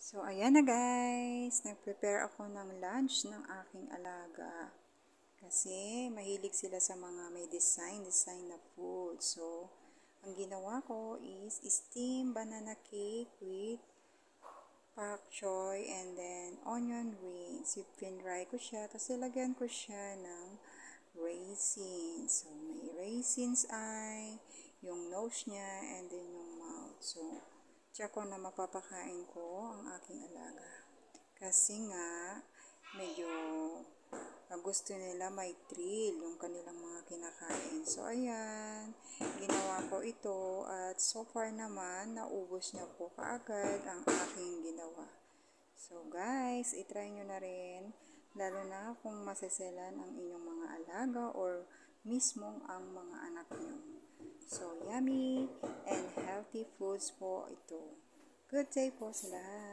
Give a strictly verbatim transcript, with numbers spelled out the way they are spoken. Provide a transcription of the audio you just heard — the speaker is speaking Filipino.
So, ayan na guys. Nag-prepare ako ng lunch ng aking alaga. Kasi, mahilig sila sa mga may design-design na food. So, ang ginawa ko is steamed banana cake with pak choy and then onion rings. Pinry ko siya. Tapos, ilagyan ko siya ng raisins. So, may raisins ay yung nose niya and then yung mouth. So, tiyak ko na mapapakain ko ang aking alaga. Kasi nga, medyo uh, gusto nila may thrill yung kanilang mga kinakain. So, ayan, ginawa ko ito at so far naman, naubos niya po kaagad ang aking ginawa. So, guys, itry nyo na rin, lalo na kung maseselan ang inyong mga alaga or mismong ang mga anak nyo. So, yummy and healthy foods po ito. Good day po sa lahat.